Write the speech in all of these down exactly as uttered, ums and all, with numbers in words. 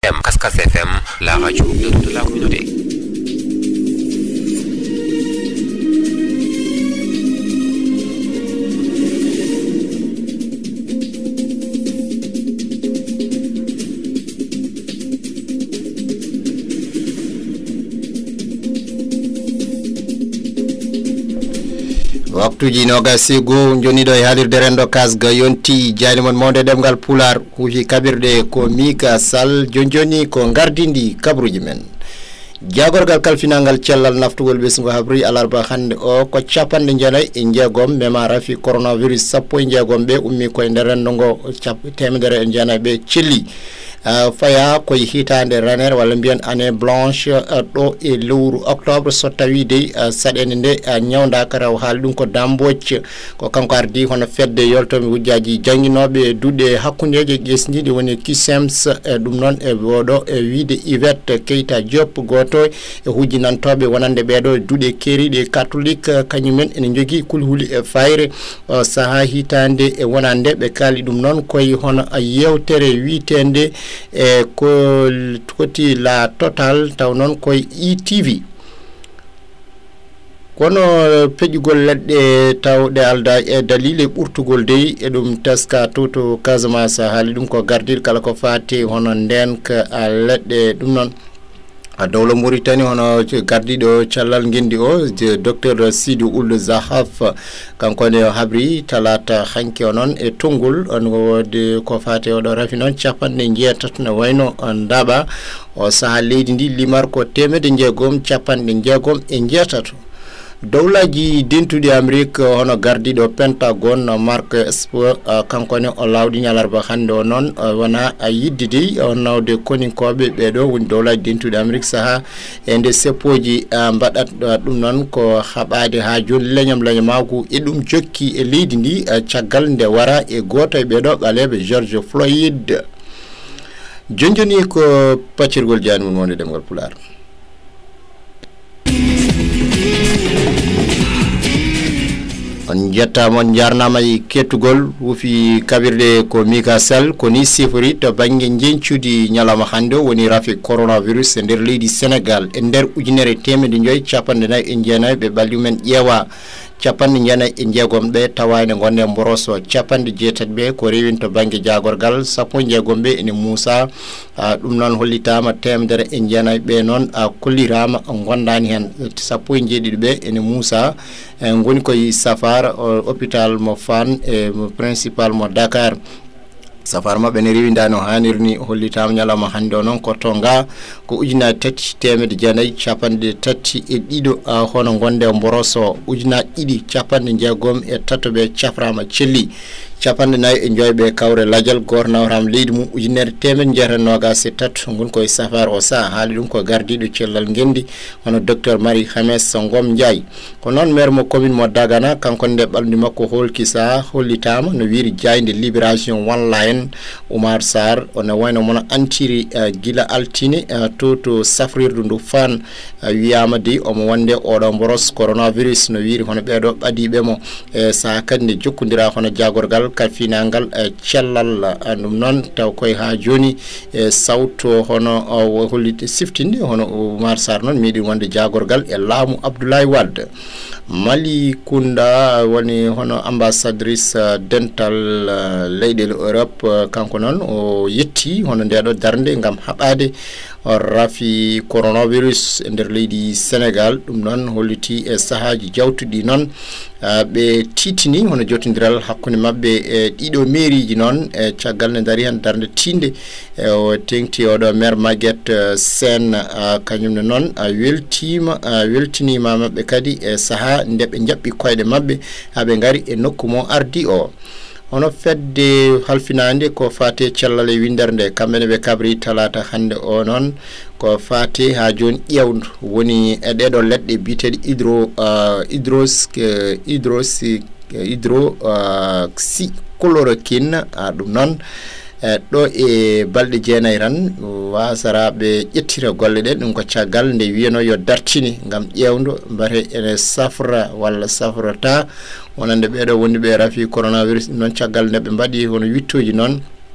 M, Cascas F M, la radio de toute la communauté. waktuji nogasi go joni do e halirde rendo kasga yonti jani mon monde demgal pular huji kabirde ko Mika Sall jonjoni ko gardindi kabruji men jagorgal kalfinangal cellal naftugol besgo habri alarba hande o ko capande jenay e jeegom mema rafi coronavirus sappo e jeegom be ummi ko nder rendo go cap temedere en jenay be celli Uh, faya koy hitande raner wala mbiyan année blanche uh, do e lewru octobre so tawi de uh, sadene nde uh, nyawda karaw hal dum ko dambocce ko kanko ardi hono fedde yoltomi wujjaji janginobe dudde hakkundeje jesnidi woni kisems uh, dum non e wodo e wiide Yvette Keita Diop goto e hujinantobe wonande bedo dudde keride catholique uh, kanyumen en jogi kulhuli e fayre uh, saha hitande e wonande be kali dum non koy hono uh, yewtere witende e ko koti la total taw non koy E T V kono pejugol ledde tawde alda e dalile burtugol dey e dum taska toto Casamance haali dum ko gardir kala ko fati hono ndenka ledde dum non a dawla Mauritanie hono gardido cellal ngendi o docteur Sidou Ould Zahaf kanko ne habri talata hanki onon e tongol on wode ko fate o do rafi non capande jeetat no wayno ndaba o saha leydi ndi limar ko temede jeegom capande jeegom e jeetato dawlaji dentude Amerique hono gardido Pentagon Mark Esper uh, kanko ne o lawdi nyalarba hande o non uh, wana a yiddidi o nawde koninkobe be do woni dawlaji dentude Amerique saha ende seppoji uh, mbadat uh, dum non ko habade ha joni lenyam lenyamaku e dum jokki e leydi ndi uh, caggal nde wara e goto be do galebe George Floyd jonjoni ko pacirgol jani mon wonde demgal pular on jetta mon jarnama e kettugol wufi kabirde ko Mika Sall ko ni sifori to bangi jencudi nyalama hande woni rafi coronavirus e nder leydi Sénégal e nder ujunere temede joy capande nay e jeenay be baldumen ƴeewa capande jena e jeegom be tawayne gonde mboroso capande jeetat be ko rewinto bangi jagorgal sappo jeegom be ene Moussa dum non hollitama temedere e jeenay be non kollirama gondani hen sappo e jeedidi be ene Moussa ngoni koy safar hôpital mo Fann e principal mo Dakar safar mabbe ne riwindano hanirni hollitama nyalama hande non ko tonga ko ujuna tati temede janay capande tati e dido hono gonde mboroso ujuna didi capande jeegom e tatobe caframa celli capande nay e joybe kawre lajal gornawram leydi mu ujunere temen jeeta nogas e tatu ngon koy safar o sa haali dum ko gardido cellal ngendi hono docteur Marie Khames Ngom Ndiaye ko non maire mo commune mo Dagana kanko nde baldi makko holki sa hollitama no wiiri jaynde libération online Oumar Sarr on wayno mona antiri uh, gila altine uh, to to safrirdu ndu fan uh, wiyama de omo wonde odo boros coronavirus no wiiri hono beedo badibe mo e sa kande jokkundira hono jagorgal kafinangal e cellal dum non taw koy ha joni e sawto hono o hollite siftinde hono Oumar Sarr non midi wonde jagorgal e laamu Abdoulaye Wade Mali Kunda woni hono ambassadrice dental uh, leydel Europe uh, kanko non o yetti hono ndedo darnde ngam habade o rafi coronavirus e nder leydi Sénégal dum non holliti e sahaji jawtudi non uh, be titini hono jotindiral hakkunde mabbe e dido meriji non e caggal ne dari han darnde tinde e o tengti odo maire Maguette uh, Sen uh, kanyum non a uh, weltima uh, weltinima mabbe kadi e saha ndebe jabbi koyde mabbe habe ngari e nokku mo ardi o ono fedde halfinande ko fate cellal e windernde kambe be kabri talata hande o non ko fate ha joni ƴewdu woni e dedo ledde bitede hydro uh, hydros uh, hydros uh, hydro uh, si chloroquine uh, dum non e do e balde jeenay ran wasarabe ƴettira golle den dum ko caggal nde wieno yo dartini ngam ƴewdo bare ene safra walla safrata wonande beedo wondi be rafi coronavirus non caggal ne be mbadi hono wittoji non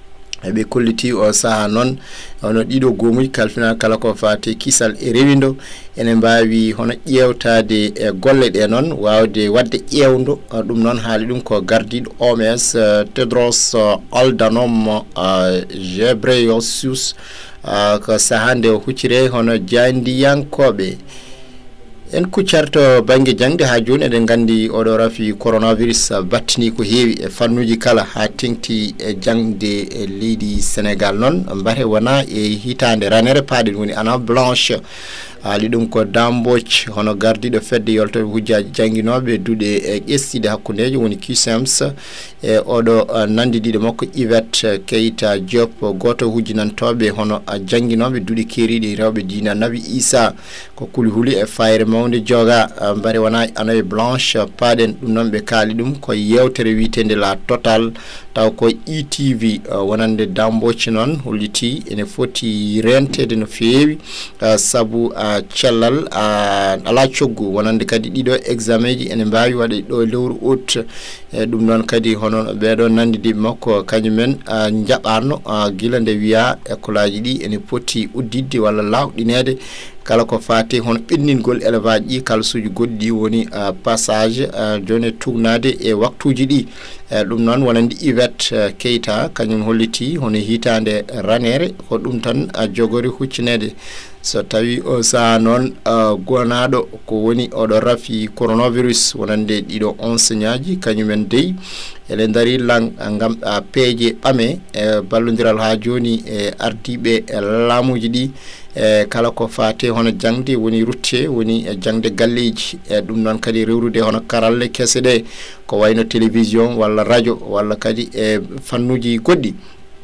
ɓe kolliti o saha noon hono ɗiɗo gomuji kalfina kala ko fati kisal e rewindo ene mbawi hono ƴewtade e golle ɗe noon wawde wadde ƴewdo ɗum noon haali ɗum ko gardiɗo O M S Tedros Adhanom Ghebreyesus ko sahande o huccire hono jandiyankoɓe en kuccarto banggue jangde ha joni eɗen gandi oɗo rafi coronavirus battini ko heewi e fannuji kala ha tengti e jangde e leydi Sénégal noon mbate wona e hitande ranere paaɗen woni ana blanche ali ɗum ko damboj hono gardiɗo fedde yoltoɓe hujjaji jangguinoɓe duuɗe e ƴestide hakkudeji woni Q S E M S e oɗo nandidiɗo makko Yvette Keita Diop goto hujjinantoɓe hono jangguinoɓe duuɗe keeriɗe rewɓe dina Nabi Issa ko kuli huli e fayre mawde joga mbare wona anaye blanche paaɗen ɗum noon ɓe kaali ɗum ko yewtere witende la total taw ko E T V wonande damboj noon holliti ene foti rentede no feewi sabu cellal ala coggu wonande kadi ɗiɗo examen ji ene mbawi waɗe ɗo lewru août e ɗum noon kadi hono ɓeɗo nandidiɓe makko kañumen jaɓarno gila nde wiya école aji ɗi ene poti uddidde walla lawɗinede kala ko fati hono ɓenningol élevage ɗi kalsuji goɗɗi woni passage joni tugnade e waktuji ɗi ɗum noon wonande Yvette Keita kañum holliti hono hitande ranere ko ɗum tan jogori huccinede so tawi o saha noon gonaɗo ko woni oɗo rafi coronavirus wonande ɗiɗo enseignant ji kañumen dey ele dari lang gam peeje ɓame e ballodiral ha joni e ardiɓe e laamuji ɗi e kala ko fate hono jangde woni rutte woni e jangde galleji e ɗum noon kadi rewrude hono karalle kese ɗe ko wayno télévision walla radio walla kadi e fannuji goɗɗi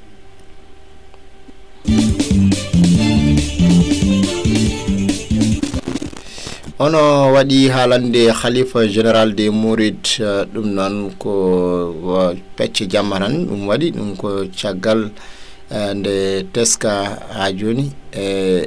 ono waɗi haalande khalifa général des mourides ɗum noon ko pecce jamma tan ɗum waɗi ɗum ko caggal nde teska ha joni e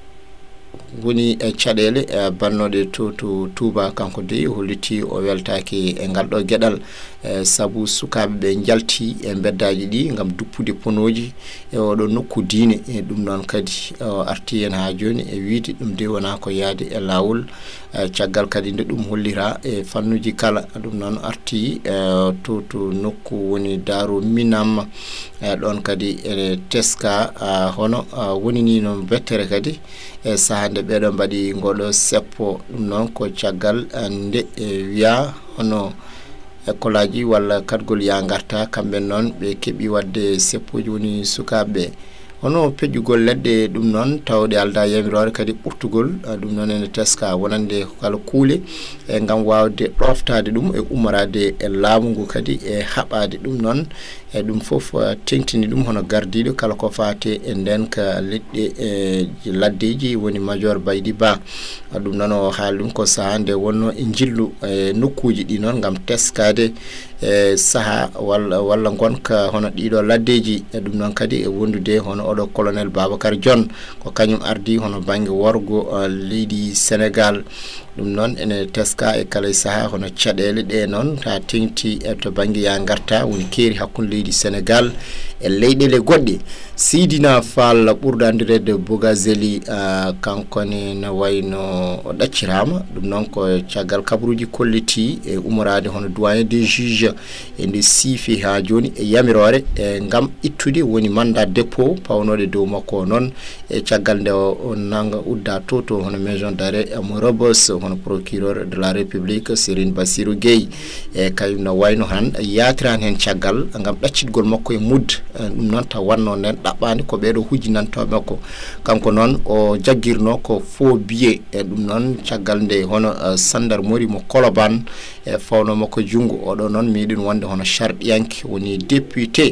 woni e caɗele e bannoɗe to to Touba kanko de holliti o weltaki e ngalɗo gueɗal e sabu sukaɓe ɓe jalti e beddaji ɗi gam duppude ponoji e oɗo nokku diine e ɗum noon kadi o arti hen ha joni e wiide ɗum de wona ko yaade e lawol caggal kadi nde ɗum hollira e fannuji kala ɗum noon arti e to to nokku woni Daaru Minam e ɗon kadi e teska hono woni ni no bettere kadi e sahande ɓeɗo mbaɗi ngoɗo seppo ɗum noon ko caggal nde e wiya hono école aji walla kadgol ya garta kamɓe noon ɓe keeɓi wadde seppoji woni sukaɓeɓe hono peƴƴugol leɗɗe ɗum noon tawde alda yamirore kadi ɓurtugol ɗum noon ene teska wonande kala kuule e gam wawde ɗoftade ɗum e ummorade e laamu ngu kadi e haɓade ɗum noon e ɗum foof tengtini ɗum hono gardiɗo kala ko fate e nden ka leɗɗe e laddeji woni major Baydi Ba ɗum noon o haali ɗum ko sahande wonno e jillu e nokkuji ɗi noon gam teskade e saaha walla walla gonka hono ɗiɗo laddeji e ɗum noon kadi e wondude hono oɗo colonel Babacar Dione ko kañum ardi hono banggue worgo leydi Sénégal ɗum noon ene teska e kala saaha hono caɗele ɗe noon ta tengti e to banggue ya garta woni keeri hakkude leydi Sénégal e leyɗele goɗɗe Sidina Fall ɓurɗo andirede Bogazeli uh, kankone no wayno o ɗaccirama ɗum noon ko caggal kabaruji kolliti e umorade hono doyen des juges e nde siifi ha joni e yamirore e gam ittude woni mandat dépôt pawnode dow makko noon e caggal nde o nanga udda to to hono maison d'arrêt mo Rebeuss hono procureur de la république Serigne Bassirou Gueye e kayum no wayno han yatiran hen caggal gam ɗaccitgol makko e mudde ɗum noon taw wanno nen ɗaɓɓani ko ɓeɗo hujjinantoɓe makko kanko noon o jaggirno ko faux billet e ɗum noon caggal nde hono uh, sandarmori mo Colobane e fawno makko jungo oɗo noon miɗin wonde hono Charɗiyanke woni député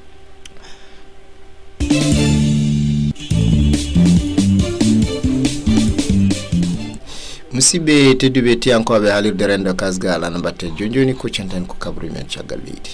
musidɓe tedduɓe tiyankoɓe haalirde rendo kasgal ana batte joni joni kuccanten ko kabru men caggal leydi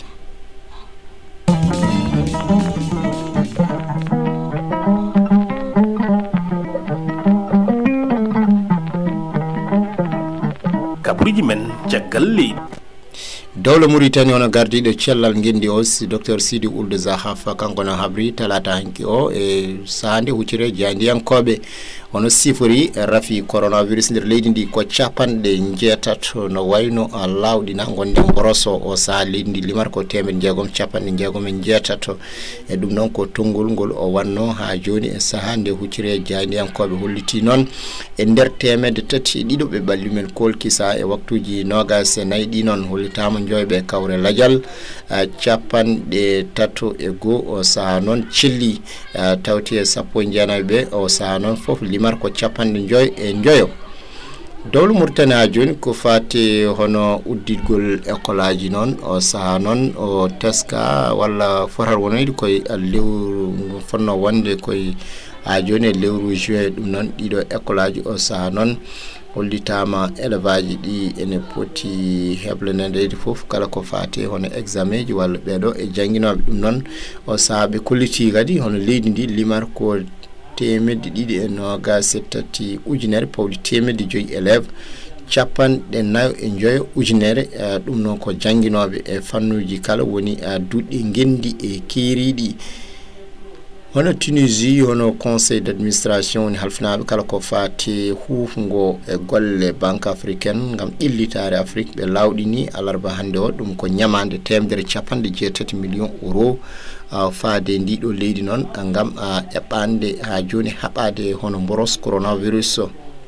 kabruji men caggal leydi dawla Mauritanie ono gardiɗo cellal gendi o docteur Sidi Ould Zahaf kanko no habri talata hanki o e sahande huccire jandiyankoɓe ono sifori rafi coronavirus nder leydi ndi ko capanɗe jeetato no wayno lawɗina gonde boroso o saha leydi ndi limar ko temed jeegom capanɗe jeegom e jeetato e ɗum noon ko tongol ngol o wanno ha joni e saha nde huccire jandiyankoɓe holliti noon e nder temedde tati ɗiɗo ɓe balli men kolkisa e waktuji nogas e nayyi ɗi noon hollitama joyɓe kawre ladial capanɗe tato e go o saha noon cilli tawti e sappo e jeenayi ɓe o saha noon foof limar ko capanɗe joy e joyo dawlu Mauritanie ha joni ko fati hono udditgol école aji noon o saha noon o teska walla fotar wonoyde koye lewru fonno wonde koye ha joni e lewru juin ɗum noon ɗiɗo école aji o saha noon hollitama élevage ɗi ene poti heblanede fof kala ko fati hono examen ji walla ɓeɗo e jangguinoɓe ɗum noon o saha ɓe kolliti kadi hono leydi ndi limar ko temedde ɗiɗi e nogas e tati ujunere pawɗi temedde joyyi élève capanɗe nayo e joyo ujunere ɗum noon ko jangguinoɓe e fannuji kala woni duɗɗi gendi e keeriɗi hono Tunisie hono conseil d'administration woni halfinaɓe kala ko fati hufgo e golle banque africaine gam ƴellitare Afrique ɓe lawɗini alarba hande o ɗum ko ñamande temedere capanɗe jeetati million euro Uh, faade ndiɗo leydi noon gam uh, eɓɓande ha joni haɓade hono boros coronavirus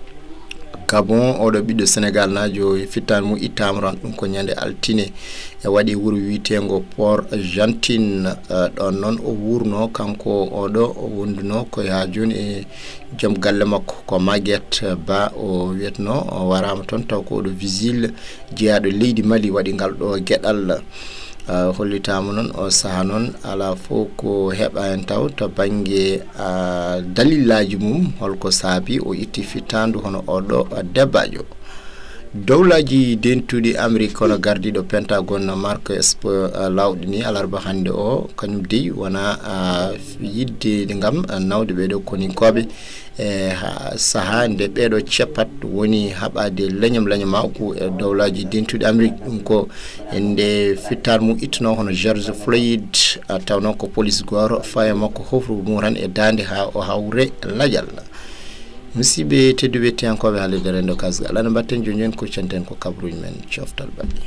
Gabon oɗo ɓiɗɗo Sénégal najo fittani mum ittama ran ɗum ko ñande altine e waɗi wuuro wiitengo Port Gentine uh, ɗon noon o wurno kanko oɗo o wonduno ko ha joni e joom galle makko ko Maguette Ba o wiyetno o warama toon taw ko oɗo vigile jeeyaɗo leydi Mali waɗi ngal ɗo gueɗal Uh, hollitama noon o saha noon ala fof ko heɓa en taw to banggue uh, dalillaji mum holko saabi o itti fittandu hono oɗo debbajo dowlaji dentuɗi Amérique kono gardiɗo Pentagone Mark Esper uh, lawɗini alarba hande o kañum dey wona uh, yidde gam uh, nawde ɓeɗo koninkoɓe e saha nde ɓeɗo ceppat woni haɓade leñam leñama ko e dowlaji dentuɗi Amérique ɗum ko ende fittar mum ittuno hono George Floyd uh, taw noon ko police goro faye makko hofru mum tan e dande ha o hawre ladial musidɓe tedduɓe tiyankoɓe haalirde rendo kasgal aɗa mbatten joni joni kuccanten ko kabruji men coftal baɗɗi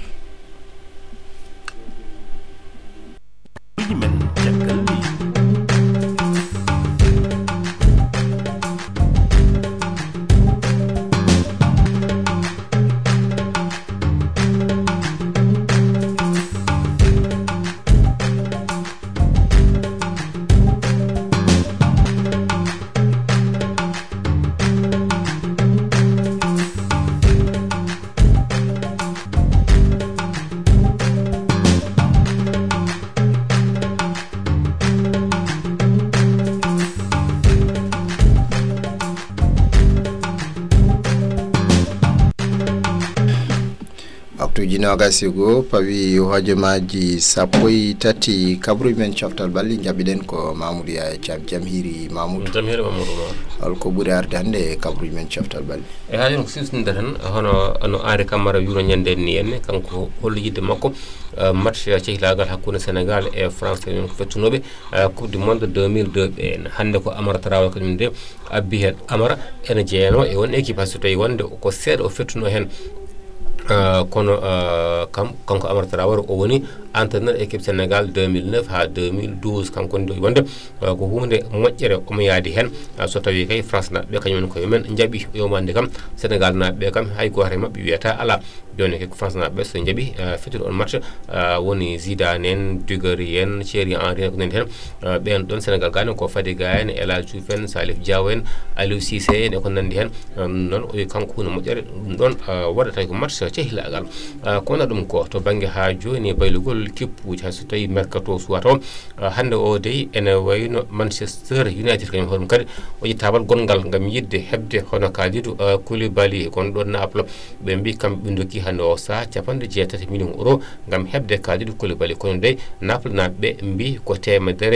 nogas go pawi hojomaji sappo e tati kabruji men coftal balli jaɓiɗen ko Mamoudou ya jam jam hiri Mamoudou jam hiri Mamoudou holko ɓuuri arde hande kabruji men coftal balli e ha jon ko sisnide tan hono no Henri Camara wiro ñande ni enne kanko hollo yidde makko match cehlagal hakkude Sénégal e France kañum ko fettunoɓe coupe du monde deux mille deux ɓe en hande ko Amara Traoré kañum de abbi hen Amara ene jeeyano e won équipe ha so tawi wonde ko seeɗa o fettuno hen Uh, kono uh, kam kanko Amara Traoré o woni entraîneur équipe Sénégal deux mille neuf ha deux mille douze kanko ndo wonde uh, ko hunde moƴƴere omo yaadi hen uh, so tawi kay France naɓe kañumen koye men jaaɓi yomande kam Sénégal naɓe kam hay goto e mabɓe wiyata ala joni ko France naɓe so jaaɓi uh, fettude on match uh, woni Zidane en Dugarry en Thierry Henry ko nandi hen uh, ɓen ɗon Sénégal gane ko Fadiga en El Hadji Diouf en Salif Diaw en Aliou Cissé en e ko nandi hen um, noon o wi kanko hunde moƴƴere ɗum ɗon uh, waɗata ko match cehlagal uh, ko wona ɗum ko to banggue ha joni baylugol kippuji hay so tawi mercato suwata o uh, hande o dey ene wayno Manchester United kañum hoɗum kadi o ƴettabal gongal gam yidde hebde hono Kalidou uh, Koulibaly gon ɗon Naples ɓe mbi kamɓe ɓe dokki hande o saha capanɗe jeetati million euro gam hebde Kalidou Koulibaly kono dey Naples naɓe mbi ko temedere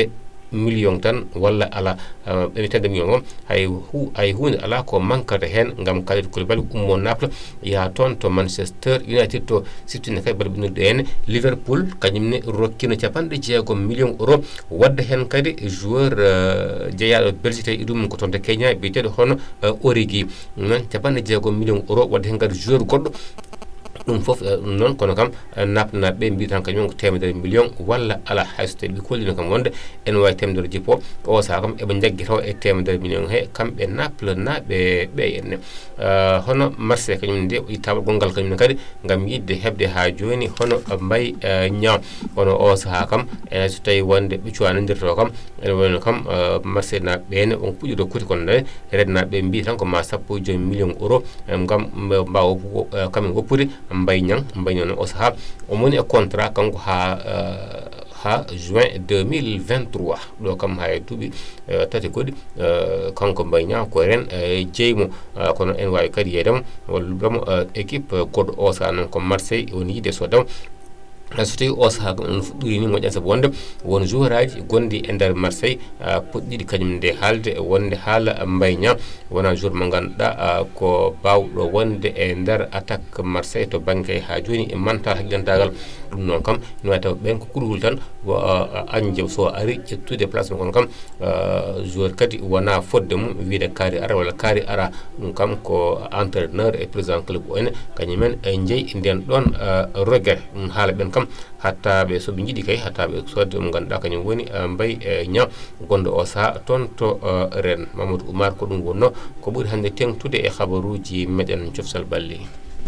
million tan walla ala ɓe tedde million o hay hu hay hunde ala ko mankata hen ngam Kalidou Koulibaly ummo Naples ya toon to Manchester United to siftinde kadi baɗa ɓinnude hen Liverpool kañumne rokkino capanɗe jeegom million euro wadde hen kadi joueur jeeyaɗo Belgique tawi iɗum ko toon de Kenya biyeteɗo hono Origi non capanɗe jeegom million euro wadde hen kadi joueur goɗɗo ɗum fof noon kono kam Naples naɓe mbi tan kañum ko temedere million walla ala hayso tawi ɓe kollino kam wonde ene wawi temedere jippo o saaha kam eɓe jaggi taw e temedere million he kamɓe Naples naɓe ɓe enne hono Marseille kañum nde i tawol gongal kañum kadi ngam yidde heɓde ha joni hono Mbaye Niang hono o saaha kam e so tawi wonde ɓe cuwanodirto kam ene wayno kam Marseille naɓe ɓene on puƴɗo kuti kono nayi red naɓe mbi tan ko ma sappo e joyi million euro ngam mbawa kamen woppude Mbaye Niang Mbaye Niang o saha o moni e contrat kanko ha ha juin deux mille vingt-trois ɗo kam ha duuɓi tati goɗɗi kanko Mbaye Niang ko ren jeymo kono en wawi kadi yeydemo wallamo équipe goɗɗo o saha noon ko Marseille woni yide sodamo so tawi o saha on fuɗɗori ni moƴƴan sabu wonde won joueur aji gondi e nder Marseille puɗɗiɗi kañum nde haalde wonde haala Mbaye Niang wona joueur mo ganduɗa ko bawɗo wonde e nder attaque Marseille to banggue ha joni e mental haggantagal ɗum noon kam ne wawi taw ɓen ko kurhul tan Ange so ari ƴettude place mo kono kam joueur kadi wona fodde mum wiide kaari ara walla kaari ara ɗum kam ko entraîneur et président club o ene kañumen e jeeyi nden ɗon regret ɗum haala ɓen kam hatta ɓe soɓe jiiɗi kay hatta ɓe sodde mo ganduɗa kañum woni Mbaye Niang gonɗo o saaha toon to Rennes. Mamadou Oumar ko ɗum wonno ko ɓuri hande tengtude e habaruji meɗen cofsal balli.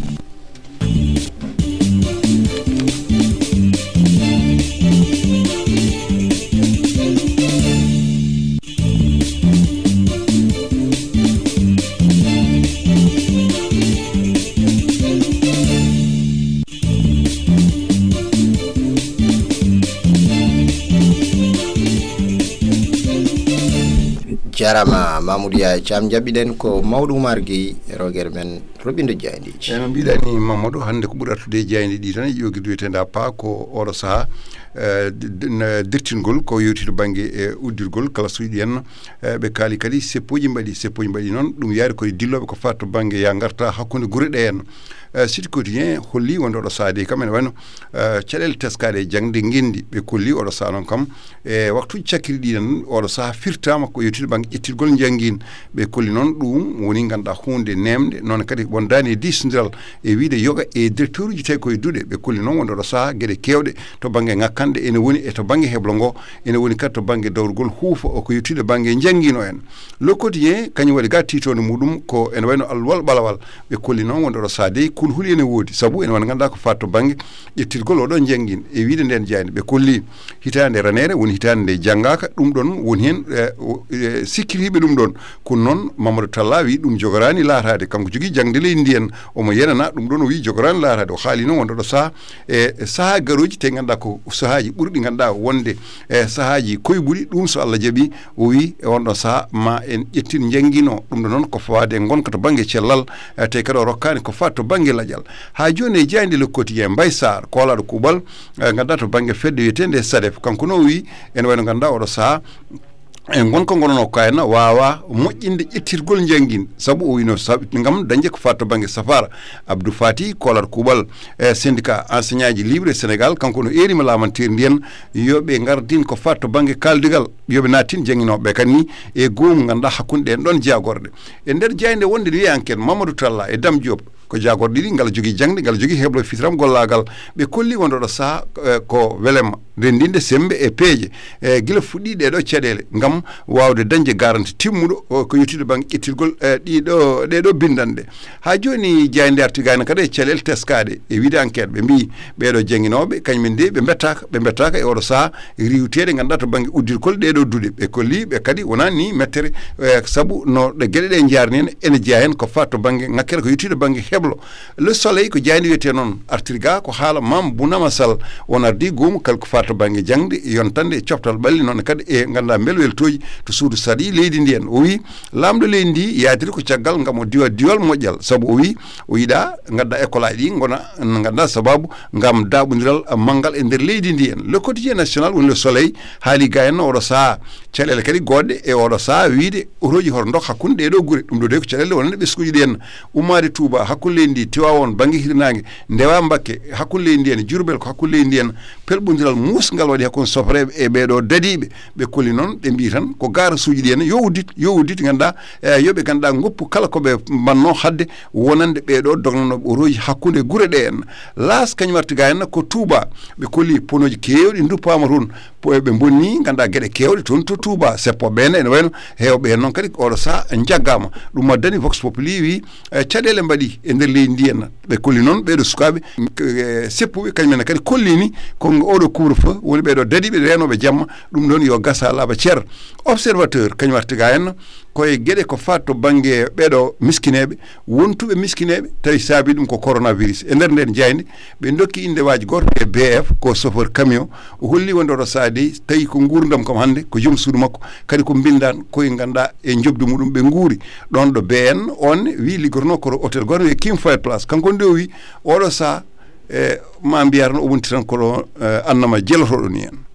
jarama Mamoudou Yaya Thiam jaɓɓiɗen ko mawɗo Oumar Gueye rogere men roɓindo jayndiji eno mbiɗani Mamadou hande ko ɓuri artude jayndi ɗi tan yogi duwetenda pa ko oɗo saaha dirtingol ko yewtito banggue e uddirgol kala so yiɗi en ɓe kaali kadi seppoji mbaɗi seppoji mbaɗi noon ɗum yaari koye dilloɓe ko fatto banggue ya garta hakkude guure ɗe en Sud Quotidien holli wonde oɗo saade kam ene wayno caɗele teskade e jangde gendi ɓe kolli oɗo saha noon kam e waktuji cakkiri ɗi tan oɗo saha firtama ko yewtide banggue ƴettirgol jangguin ɓe kolli noon ɗum woni ganduɗa hunde nemde noon kadi wondani e disodiral e wiide yoga e directeur uji tawi koye duuɗe ɓe kolli noon wonde oɗo saha gueɗe kewɗe to banggue ngakkande ene woni e to banggue heblo ngo ene woni kadi to banggue dawrugol huufa ko yewtide banggue jangguino en Le Quotidien kañum waɗi ga titode muɗum ko ene wayno alwal ɓalawal ɓe kolli noon wonde oɗo saade kul huli ene woodi sabu ene wona ganduɗa ko fatto banggue ƴettirgol oɗon jangguin e wiide nden jayde ɓe kolli hitande ranere woni hitande nde janggaka ɗum ɗon woni hen e sikkiriɓe ɗum ɗon kono noon Mamadou Talla wi ɗum jogorani laatade kanko jogui jangde leydi ndi en omo yenana ɗum ɗon o wi jogorani laatade o haali noon wonde ɗo saaha e saaha garoji te ganduɗa ko sahaji ɓurɗi ganduɗa wonde e sahaji koyeɓuɗi ɗum so Allah jaaɓi o wi e wonɗon saaha ma en ƴettin jangguino ɗum ɗo noon ko fawade e gonka to banggue cellal te kadi o rokkani ko fat to banggue ladial ha joni e jayde Le Quotidien Mbaye Sarr kolaɗo kuuɓal ganduɗa to banggue fedde wiyetende SADEF kanko no wi ene wayno ganduɗa oɗo saaha e gonko gonono kayna wawa moƴƴinde ƴettirgol jangguin saabu o wino gam dañde ko fatto banggue safara Abdou Fati kolaɗo kuuɓal e syndicat enseignant ji libre Sénégal kanko no erima lamanteri ndiyen yoɓe gardin ko fatto banggue kaldigal yoɓe nattin jangguinoɓe kadi ni e gomu ganduɗa hakkude ɗen ɗon jagorde e nder jayde wonde wiya enquête Mamadou Talla e Dame Diop ko jagorɗe ɗi ngal jogui jangde ngal jogui heblo fitram gollagal ɓe kolli wonde ɗo saaha ko welema rendinde sembe e peeje e guila fuɗɗi ɗeɗo caɗele gam wawde dañde garanti timmuɗo ko yettude banggue ƴettirgol ɗiɗo ɗeɗo bindanɗe ha joni jayde artigani kadi e caɗele teskade e wiide enquête ɓe mbi ɓeɗo jangguinoɓe kañumen de ɓe bettaka ɓe bettaka e oɗo saaha riwtede ganduɗa to banggue uddirgol ɗeɗo duuɗe ɓe kolli ɓe kadi wona ni mettere saabu no ɗe gueɗe ɗe jarni hen ene jeeya hen ko fat to banggue ngakkere ko yettude banggue heblo le soleil ko jayni wiyete noon artirga ko haala mam bunama sall won ardi goomu kala ko farta bange jangde yontande e coftal balli noon kadi e ganda belweltoji to suudu sadi leydi ndi en o wi lamdo leydi ndi yaadiri ko caggal ngam o diwa diwal moƴƴal sabu o wi o yiɗa gadda école aji ɗi gona ganda sababu ngam daɓodiral manggal e nder leydi ndi en le quotidien national woni le soleil haali ga en oɗo saaha caɗele kadi goɗɗe e oɗo saaha wiide otoji hoto dok hakkude ɗeɗo guure ɗum ɗo de ko caɗele wonande ɓesguji ɗi en ummade touba hakkude leydi ndi tiwawon banggue hirnangue ndewa mbakke hakkude leydi ndi en jurbel ko hakkude leydi ndi en pelɓodiral musgal waɗi hakkude sofreɓe e ɓeɗo dadiɓe ɓe kolli noon ɓe mbi tan ko garasuji ɗi en yo uddit yo uddit ganduɗa e yoɓe ganduɗa goppu kala koɓe mbanno hadde wonande ɓeɗo dognanoɓe oroji hakkude guure ɗe en las kañum artiga en ko touba ɓe kolli ponoji kewɗi duppama toon ɓe bonni ganduɗa gueɗe kewɗe toon to touba seppoɓe ene ene wayno hewɓe hen noon kadi oɗo saaha jaggama ɗum addani vox populi wi caɗele mbaɗi e nder leydi ndi en ɓe kolli noon ɓeɗo sukaɓe seppuɓe kañumenne kadi kollini ko oɗo couvre feu woni ɓeɗo dadiɓe renoɓe jamma ɗum ɗon yo gasa laaɓa ceer observateur kañum artiga en koye gueɗe ko fatto banggue ɓeɗo miskineɓe wontuɓe miskineɓe tawi saabi ɗum ko coronavirus e nder nden jayde ɓe dokki indewaji goto e B F ko chauffeur camion o holli wonde oɗo saadi tawi ko gurdam kam hande ko joom suudu makko kadi ko bindan koye ganduɗa e jobdu muɗum ɓe guuri ɗon ɗo B N on wi liggotono koto hôtel goto wiye King Fahd Place kanko nde o wi oɗo saaha e ma mbiyata no o wonti tan koɗo annama jelotoɗo ni en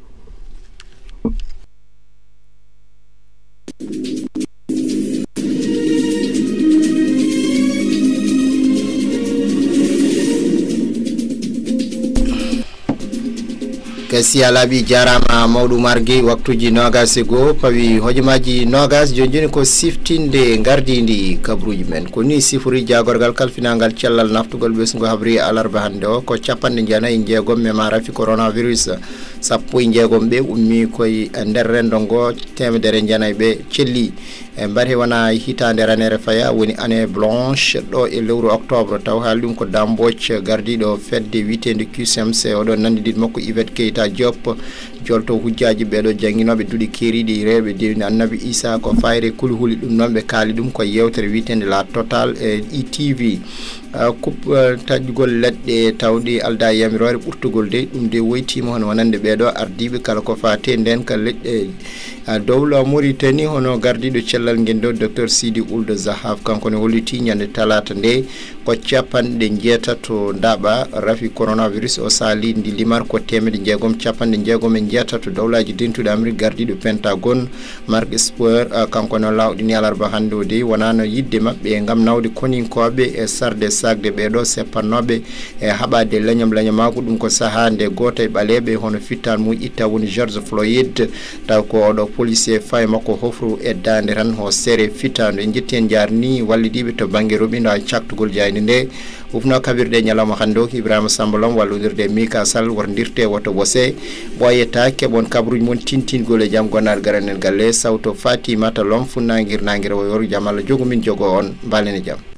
kasi alabi jarama mawɗum margui waktuji nogas e goho pawi hojomaji nogas joni joni ko siftinde gardidi kabruji men ko ni sifori jagorgal kalfinagal cellal naftugol ɓesgu habri alarba hande o ko capanɗe jeenayyi jeegom mema rafi coronavirus sappo e jeegom ɓe ummi koye nder rendo ngo temedere jeenayyi ɓe celli e mbari wona hitande ranere faya woni année blanche ɗo e lewru octobre taw haali ɗum ko damboc gardiɗo fedde witede Q C M C oɗo nandidid makko Yvette Keita Diop jolto hujjaji ɓeɗo jangguinoɓe duuɗi keeriɗi rewɓe dewni annabi Issa ko fayre kulhuli ɗum noon ɓe kaali ɗum ko yewtere witede la total e E T V coupe taƴgol leɗɗe tawɗi alda yamirore ɓurtugol de ɗum de woytima hono wonande ɓeɗo ardiɓe kala ko fate nden ka leɗɗe dowla Mauritanie hono gardiɗo cellal guendo docteur Sidi Ould Zahaf kanko ne holliti ñande talata nde ko capanɗe jeetato ndaɓa rafi coronavirus o sali ndi limar ko temedde jeegom capanɗe jeegom e jeetato dowlaji dentuɗe Amérique gardiɗo Pentagone Mark Esper kanko ne lawɗini alarba hande o de wonano yidde mabɓe gam nawde koninkoɓe e sarde sagde ɓeɗo seppannoɓe e haɓade leñam leñamago ɗum ko saaha nde goto e ɓaleɓe hono fittan mum itta woni George Floyd taw ko oɗo policier fay makko hofru e dande tan ho sere fittando en jetti en jarni wallidiɓe to banggue roɓindo ha caktugol jayde nde ufno kabirɗe ñalawma hande o ko Ibrahima Sambalom wallodirde Mika Sall wordirte woto bose ɓoyetta keɓon kabruji moon tintingol e jaam gonnaɗe garanen galle sawto Fatimata Lom funnaguir naguira o yoru jaam Allah jogo min jogo on mbalene jaam.